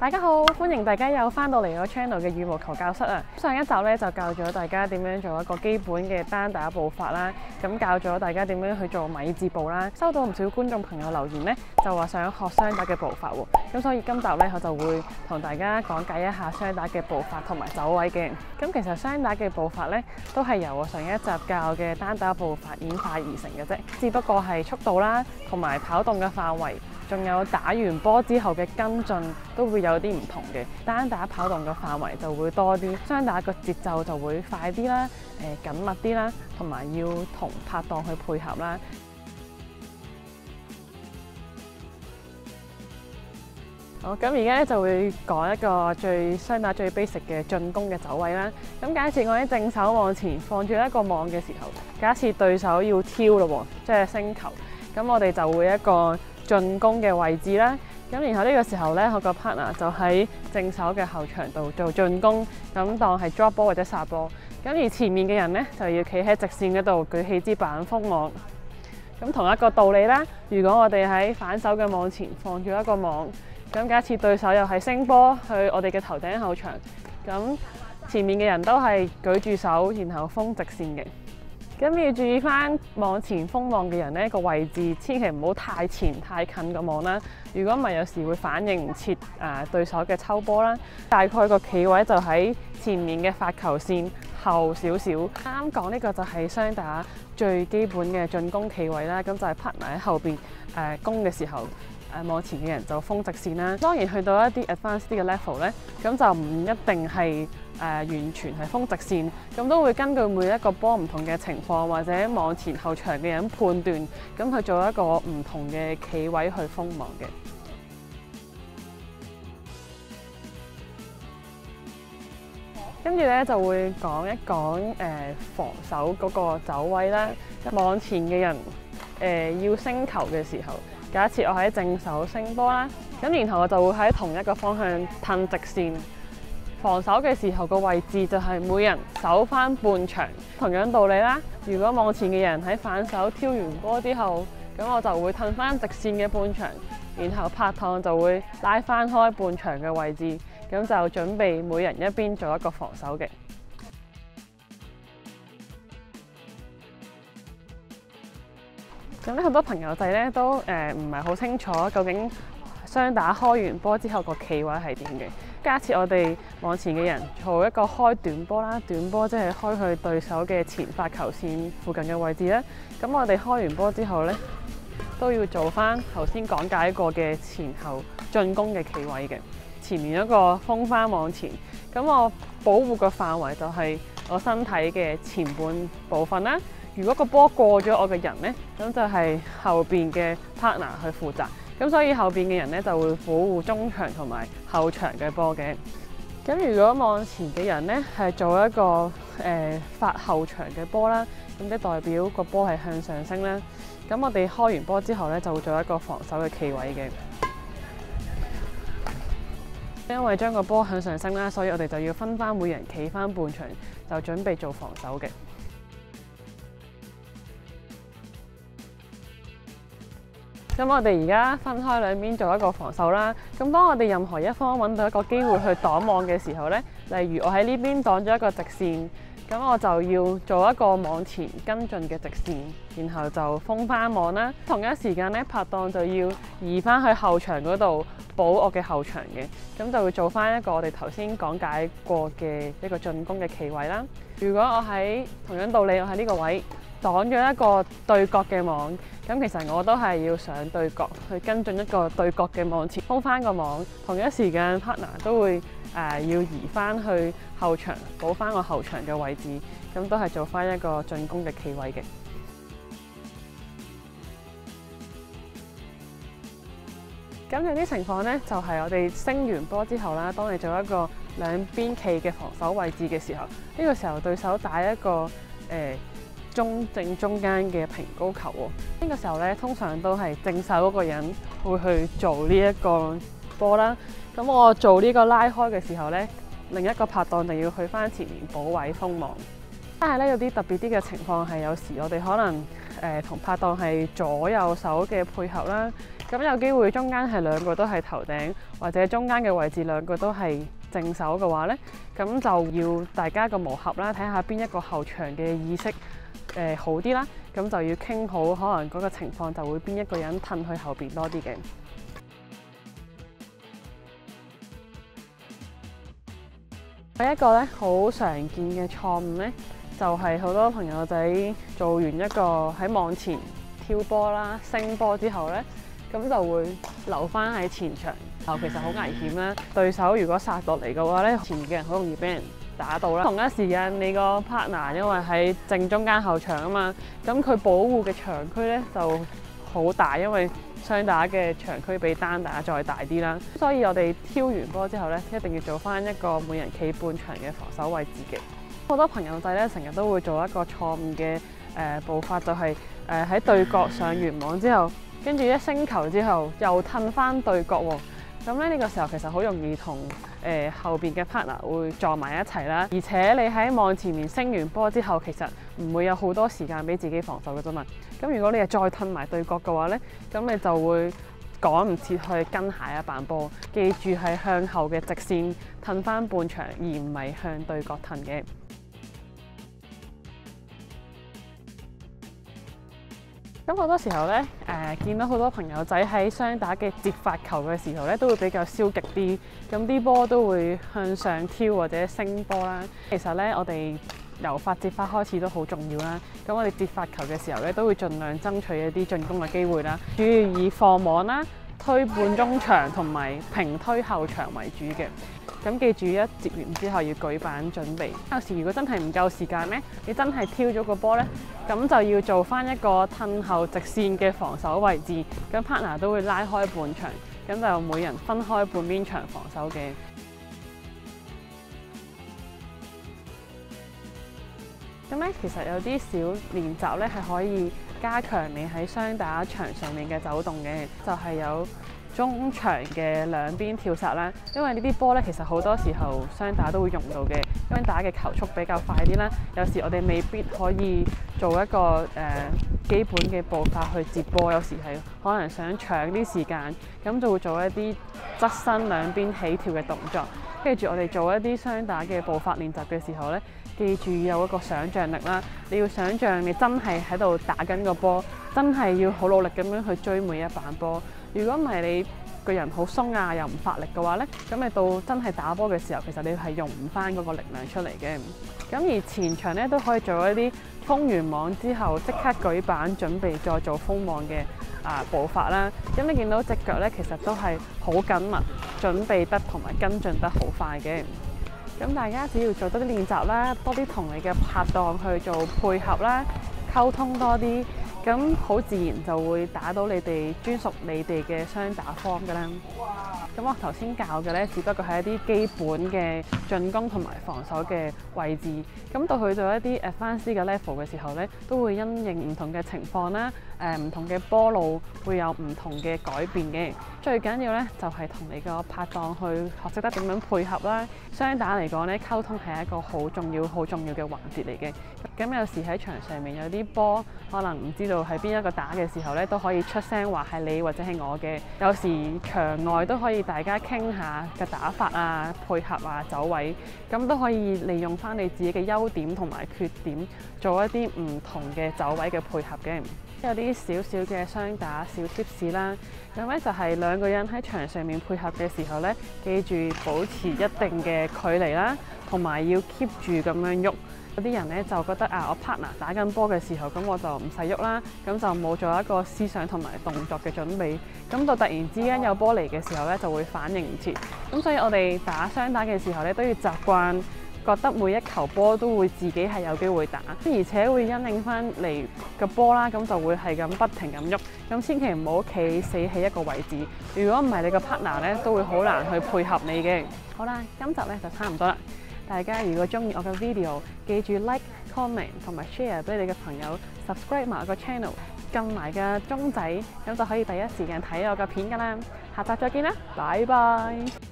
大家好，歡迎大家又翻到嚟我 channel 嘅羽毛球教室啊！上一集咧就教咗大家點樣做一個基本嘅單打步法啦，咁教咗大家點樣去做米字步啦。收到唔少觀眾朋友留言咧，就話想學雙打嘅步法喎，咁所以今集咧我就會同大家講解一下雙打嘅步法同埋走位嘅。咁其實雙打嘅步法咧都係由我上一集教嘅單打步法演化而成嘅啫，只不過係速度啦同埋跑動嘅範圍。仲有打完波之後嘅跟進都會有啲唔同嘅，單打跑動嘅範圍就會多啲，雙打個節奏就會快啲啦，緊密啲啦，同埋要同拍檔去配合啦。好，咁而家咧就會講一個雙打最 basic 嘅進攻嘅走位啦。咁假設我喺正手往前放住一個網嘅時候，假設對手要挑咯喎，即係升球，咁我哋就會一個進攻嘅位置啦，咁然後呢個時候咧，我個 partner 就喺正手嘅後場度做進攻，咁當係 drop 波或者殺波。咁而前面嘅人咧就要企喺直線嗰度舉起支板封網。咁同一個道理啦，如果我哋喺反手嘅網前放住一個網，咁假設對手又係升波去我哋嘅頭頂後場，咁前面嘅人都係舉住手，然後封直線嘅。咁要注意翻網前封網嘅人呢個位置，千祈唔好太前太近個網啦。如果唔係，有時會反應唔切對手嘅抽波啦。大概個企位就喺前面嘅發球線後少少。啱啱講呢個就係雙打最基本嘅進攻企位啦。咁就係 partner 喺後邊攻嘅時候，網前嘅人就封直線啦。當然去到一啲 advanced 啲嘅 level 咧，咁就唔一定係完全係封直線，咁都會根據每一個波唔同嘅情況，或者網前後場嘅人判斷，咁去做一個唔同嘅企位去封網嘅。跟住咧就會講一講防守嗰個走位啦。網前嘅人要升球嘅時候，假設我喺正手升波啦，咁然後我就會喺同一個方向褪直線。防守嘅時候個位置就係每人守翻半場，同樣道理啦。如果網前嘅人喺反手挑完波之後，咁我就會褪翻直線嘅半場，然後拍檔就會拉翻開半場嘅位置，咁就準備每人一邊做一個防守嘅。咁咧好多朋友仔咧都唔係好清楚究竟雙打開完波之後個企位係點嘅。假設我哋網前嘅人做一個開短波啦，短波即係開去對手嘅前發球線附近嘅位置咧。咁我哋開完波之後咧，都要做翻頭先講解過嘅前後進攻嘅企位嘅。前面一個封翻網前，咁我保護個範圍就係我身體嘅前半部分啦。如果個波過咗我嘅人咧，咁就係後邊嘅 partner 去負責。咁所以後邊嘅人咧就會保護中場同埋後場嘅波嘅。咁如果網前嘅人咧係做一個發後場嘅波啦，咁即代表個波係向上升啦。咁我哋開完波之後咧就會做一個防守嘅企位嘅。因為將個波向上升啦，所以我哋就要分翻每人企翻半場，就準備做防守嘅。咁我哋而家分開兩邊做一個防守啦。咁當我哋任何一方揾到一個機會去擋網嘅時候咧，例如我喺呢邊擋咗一個直線，咁我就要做一個網前跟進嘅直線，然後就封翻網啦。同一時間咧，拍檔就要移翻去後場嗰度補我嘅後場嘅，咁就會做翻一個我哋頭先講解過嘅一個進攻嘅企位啦。如果我喺同樣道理，我喺呢個位擋咗一個對角嘅網，咁其實我都係要上對角去跟進一個對角嘅網前封翻個網。同一時間 partner 都會要移翻去後場補翻個後場嘅位置，咁都係做翻一個進攻嘅企位嘅。咁有啲情況咧，就係我哋升完波之後啦，當你做一個兩邊企嘅防守位置嘅時候，呢個時候對手打一個正中間嘅平高球喎。呢個時候咧，通常都係正手嗰個人會去做呢一個波啦。咁我做呢個拉開嘅時候咧，另一個拍檔就要去翻前面補位封網。 但係咧有啲特別啲嘅情況係，有時我哋可能同拍檔係左右手嘅配合啦，咁有機會中間係兩個都係頭頂，或者中間嘅位置兩個都係正手嘅話咧，咁就要大家個磨合啦，睇下邊一個後場嘅意識好啲啦，咁就要傾好，可能嗰個情況就會邊一個人褪去後邊多啲嘅。一個咧好常見嘅錯誤咧，就係好多朋友仔做完一個喺網前挑波啦、升波之後咧，咁就會留翻喺前場，其實好危險啦。對手如果殺落嚟嘅話咧，前面嘅人好容易俾人打到啦。同一時間你個 partner 因為喺正中間後場啊嘛，咁佢保護嘅場區咧就好大，因為雙打嘅場區比單打再大啲啦，所以我哋挑完波之後咧，一定要做翻一個每人企半場嘅防守位置嘅。好多朋友仔咧成日都會做一個錯誤嘅步伐，就係喺對角上完網之後，跟住一升球之後又褪翻對角喎。咁咧呢個時候其實好容易同後邊嘅 partner 會撞埋一齊啦，而且你喺網前面升完波之後，其實唔會有好多時間俾自己防守嘅啫嘛。咁如果你係再褪埋對角嘅話咧，咁你就會趕唔切去跟下一板波。記住係向後嘅直線褪翻半場，而唔係向對角褪嘅。咁好多時候咧，見到好多朋友仔喺雙打嘅接發球嘅時候咧，都會比較消極啲，咁啲波都會向上挑或者升波啦。其實咧，我哋由發接發開始都好重要啦。咁我哋接發球嘅時候咧，都會盡量爭取一啲進攻嘅機會啦，主要以放網啦、推半中場同埋平推後場為主嘅。咁記住一接完之後要舉板準備。有時如果真係唔夠時間咧，你真係挑咗個波咧，咁就要做翻一個褪後直線嘅防守位置。咁 partner 都會拉開半場，咁就每人分開半邊場防守嘅。咁咧，其實有啲小練習咧係可以加強你喺雙打場上面嘅走動嘅，就係有中場嘅兩邊跳殺啦，因為呢啲波咧其實好多時候雙打都會用到嘅，雙打嘅球速比較快啲啦，有時我哋未必可以做一個基本嘅步伐去接波，有時係可能想搶啲時間，咁就會做一啲側身兩邊起跳嘅動作。跟住我哋做一啲雙打嘅步伐練習嘅時候咧，記住有一個想像力啦，你要想像你真係喺度打緊個波，真係要好努力咁樣去追每一板波。如果唔係你個人好鬆啊，又唔發力嘅話咧，咁你到真係打波嘅時候，其實你係用唔翻嗰個力量出嚟嘅。咁而前場咧都可以做一啲封完網之後即刻舉板準備再做封網嘅步伐啦。咁你見到隻腳咧，其實都係好緊密，準備得同埋跟進得好快嘅。咁大家只要做多啲練習啦，多啲同你嘅拍檔去做配合啦，溝通多啲，咁好自然就會打到你哋專屬你哋嘅雙打方㗎啦。咁我頭先教嘅咧，只不過係一啲基本嘅進攻同埋防守嘅位置。咁到去到一啲 advanced 嘅 level 嘅時候咧，都會因應唔同嘅情況啦，唔同嘅波路會有唔同嘅改變嘅。最緊要咧就係同你個拍檔去學識得點樣配合啦。雙打嚟講咧，溝通係一個好重要嘅環節嚟嘅。咁有時喺場上面有啲波可能唔知道係邊一個打嘅時候咧，都可以出聲話係你或者係我嘅。有時場外都可以大家傾下嘅打法啊、配合啊、走位，咁都可以利用翻你自己嘅優點同埋缺點，做一啲唔同嘅走位嘅配合嘅。有啲少少嘅雙打小貼士啦，咁咧就係兩個人喺場上面配合嘅時候咧，記住保持一定嘅距離啦，同埋要 keep 住咁樣喐。有啲人咧就覺得我 partner 打緊波嘅時候，咁我就唔使喐啦，咁就冇做一個思想同埋動作嘅準備，咁到突然之間有波嚟嘅時候咧，就會反應唔切。咁所以我哋打雙打嘅時候咧，都要習慣覺得每一球波都會自己係有機會打，而且會因應翻嚟個波啦，咁就會係咁不停咁喐。咁千祈唔好企死喺一個位置，如果唔係你個 partner 咧都會好難去配合你嘅。好啦，今集咧就差唔多啦。大家如果中意我嘅 video， 記住 like、comment 同埋 share 俾你嘅朋友 ，subscribe 埋我個 channel， 撳埋個鐘仔，咁就可以第一時間睇我嘅片㗎啦。下集再見啦，拜拜。